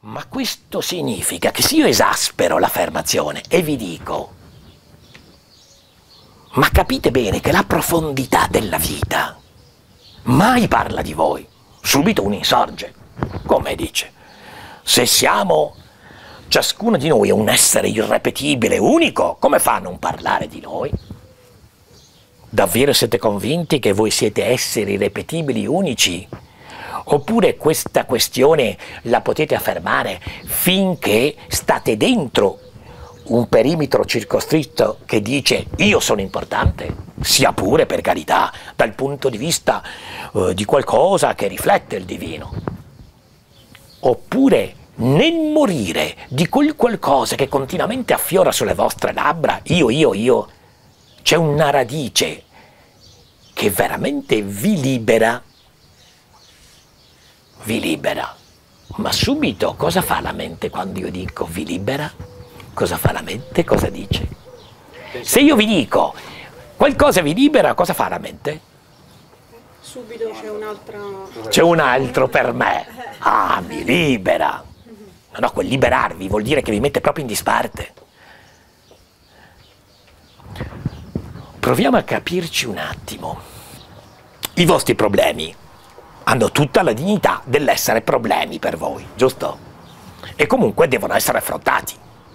Ma questo significa che se io esaspero l'affermazione e vi dico, ma capite bene che la profondità della vita mai parla di voi, subito uno insorge, come dice, se siamo, ciascuno di noi è un essere irrepetibile, unico, come fa a non parlare di noi? Davvero siete convinti che voi siete esseri irrepetibili, unici? Oppure questa questione la potete affermare finché state dentro un perimetro circoscritto che dice io sono importante, sia pure per carità dal punto di vista di qualcosa che riflette il divino. Oppure nel morire di quel qualcosa che continuamente affiora sulle vostre labbra, io, c'è una radice che veramente vi libera. Vi libera. Ma subito cosa fa la mente quando io dico vi libera? Cosa fa la mente? Cosa dice? Se io vi dico qualcosa vi libera, cosa fa la mente? Subito c'è un'altra... C'è un altro per me. Ah, mi libera. No, quel liberarvi vuol dire che vi mette proprio in disparte. Proviamo a capirci un attimo. I vostri problemi hanno tutta la dignità dell'essere problemi per voi, giusto? E comunque devono essere affrontati.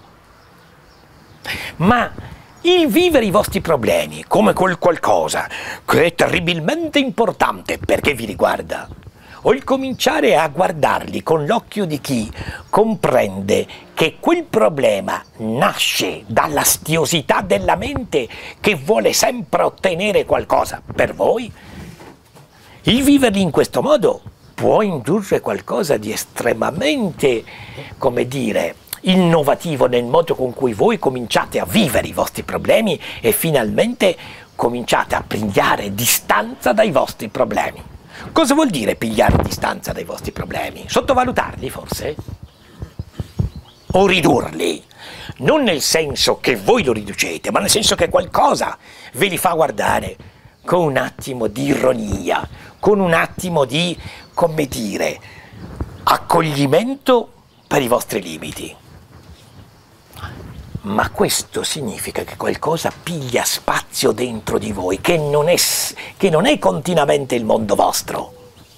Ma il vivere i vostri problemi come quel qualcosa che è terribilmente importante perché vi riguarda, o il cominciare a guardarli con l'occhio di chi comprende che quel problema nasce dalla stiosità della mente che vuole sempre ottenere qualcosa per voi, il viverli in questo modo può indurre qualcosa di estremamente, come dire, innovativo nel modo con cui voi cominciate a vivere i vostri problemi e finalmente cominciate a pigliare distanza dai vostri problemi. Cosa vuol dire pigliare distanza dai vostri problemi? Sottovalutarli forse? O ridurli? Non nel senso che voi lo riducete, ma nel senso che qualcosa ve li fa guardare con un attimo di ironia, con un attimo di, come dire, accoglimento per i vostri limiti. Ma questo significa che qualcosa piglia spazio dentro di voi, che non è continuamente il mondo vostro.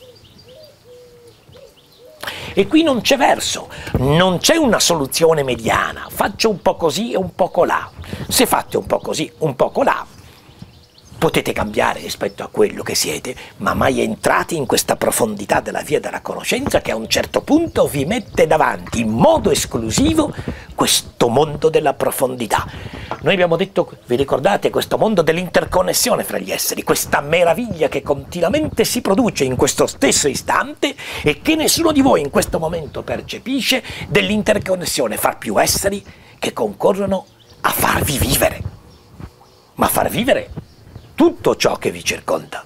E qui non c'è verso, non c'è una soluzione mediana, faccio un po' così e un po' colà. Se fate un po' così, un po' colà, potete cambiare rispetto a quello che siete, ma mai entrati in questa profondità della via della conoscenza che a un certo punto vi mette davanti in modo esclusivo questo mondo della profondità. Noi abbiamo detto, vi ricordate, questo mondo dell'interconnessione fra gli esseri, questa meraviglia che continuamente si produce in questo stesso istante e che nessuno di voi in questo momento percepisce, dell'interconnessione fra più esseri che concorrono a farvi vivere, ma far vivere tutto ciò che vi circonda.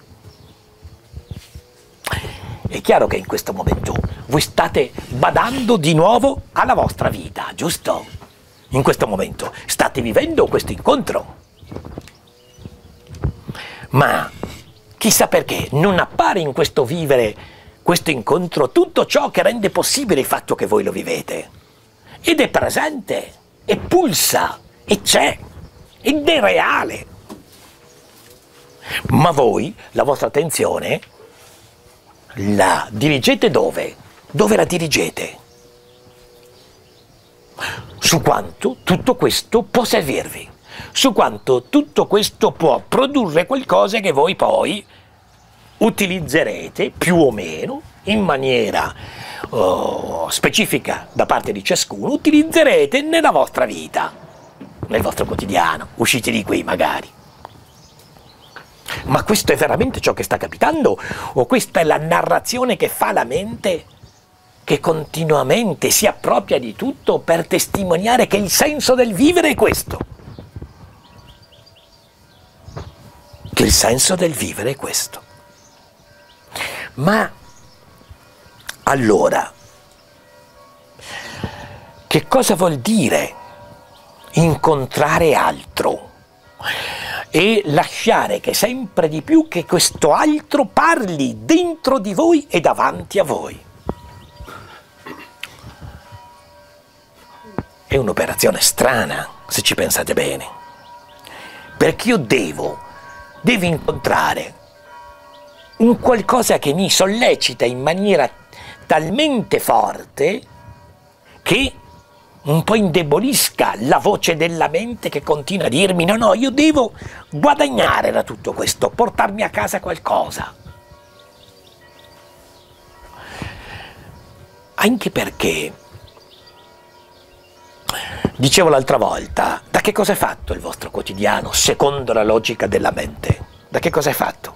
È chiaro che in questo momento voi state badando di nuovo alla vostra vita, giusto? In questo momento state vivendo questo incontro. Ma chissà perché non appare in questo vivere, questo incontro, tutto ciò che rende possibile il fatto che voi lo vivete. Ed è presente, e pulsa, e c'è, ed è reale. Ma voi, la vostra attenzione, la dirigete dove? Dove la dirigete? Su quanto tutto questo può servirvi, su quanto tutto questo può produrre qualcosa che voi poi utilizzerete più o meno in maniera specifica da parte di ciascuno, utilizzerete nella vostra vita, nel vostro quotidiano, uscite di qui magari. Ma questo è veramente ciò che sta capitando? O questa è la narrazione che fa la mente, che continuamente si appropria di tutto per testimoniare che il senso del vivere è questo? Che il senso del vivere è questo. Ma allora, che cosa vuol dire incontrare altro? E lasciare che sempre di più che questo altro parli dentro di voi e davanti a voi. un'operazione strana, se ci pensate bene. Perché io devo incontrare un qualcosa che mi sollecita in maniera talmente forte che un po' indebolisca la voce della mente che continua a dirmi no, no, io devo guadagnare da tutto questo, portarmi a casa qualcosa. Anche perché, dicevo l'altra volta, da che cosa è fatto il vostro quotidiano secondo la logica della mente? Da che cosa è fatto?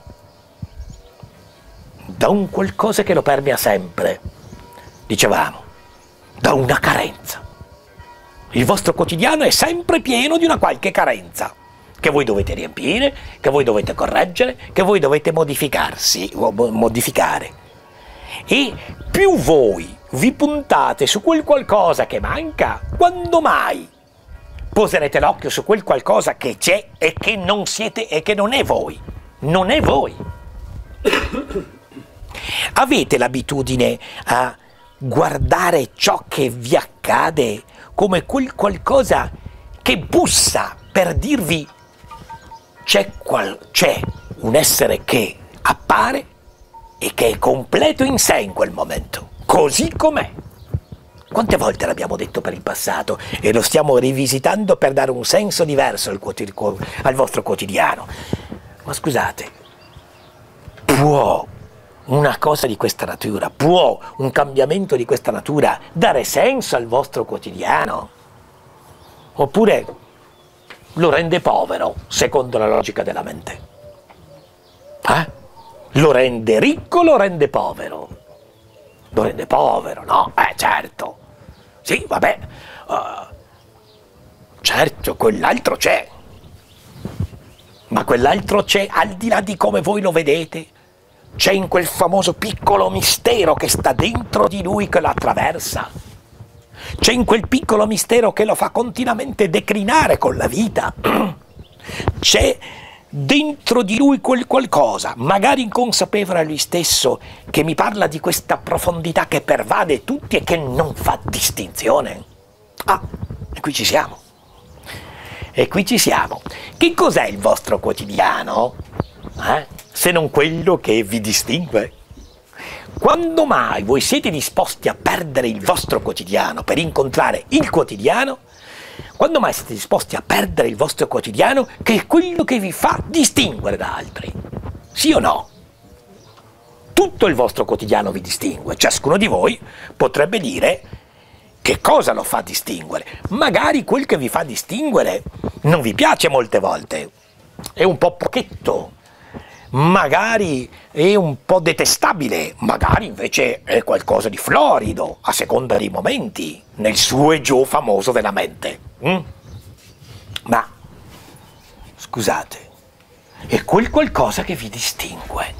Da un qualcosa che lo permea sempre, dicevamo, da una carenza. Il vostro quotidiano è sempre pieno di una qualche carenza, che voi dovete riempire, che voi dovete correggere, che voi dovete modificare. E più voi vi puntate su quel qualcosa che manca, quando mai poserete l'occhio su quel qualcosa che c'è e che non siete e che non è voi. Non è voi. Avete l'abitudine a guardare ciò che vi accade come quel qualcosa che bussa per dirvi c'è un essere che appare e che è completo in sé in quel momento, così com'è. Quante volte l'abbiamo detto per il passato e lo stiamo rivisitando per dare un senso diverso al vostro quotidiano. Ma scusate, può una cosa di questa natura, può un cambiamento di questa natura dare senso al vostro quotidiano? Oppure lo rende povero, secondo la logica della mente? Lo rende ricco, lo rende povero? Lo rende povero, no? Certo. Sì, vabbè. Certo, quell'altro c'è. Ma quell'altro c'è al di là di come voi lo vedete. C'è in quel famoso piccolo mistero che sta dentro di lui che lo attraversa. C'è in quel piccolo mistero che lo fa continuamente declinare con la vita. C'è dentro di lui quel qualcosa, magari inconsapevole a lui stesso, che mi parla di questa profondità che pervade tutti e che non fa distinzione. E qui ci siamo. E qui ci siamo. Che cos'è il vostro quotidiano? Se non quello che vi distingue? Quando mai voi siete disposti a perdere il vostro quotidiano per incontrare il quotidiano? Quando mai siete disposti a perdere il vostro quotidiano, che è quello che vi fa distinguere da altri? Sì o no? Tutto il vostro quotidiano vi distingue. Ciascuno di voi potrebbe dire che cosa lo fa distinguere. Magari quel che vi fa distinguere non vi piace molte volte. È un po' pochetto. Magari è un po' detestabile, magari invece è qualcosa di florido, a seconda dei momenti, nel su e giù famoso della mente. Ma, scusate, è quel qualcosa che vi distingue.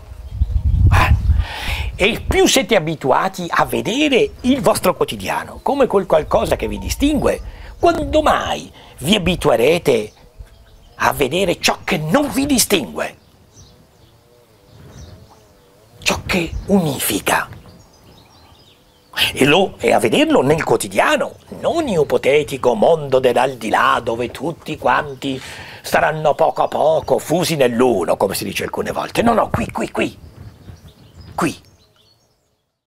E più siete abituati a vedere il vostro quotidiano come quel qualcosa che vi distingue, quando mai vi abituerete a vedere ciò che non vi distingue? Ciò che unifica. E a vederlo nel quotidiano, non in un ipotetico mondo dell'aldilà dove tutti quanti staranno poco a poco fusi nell'uno, come si dice alcune volte. No, qui.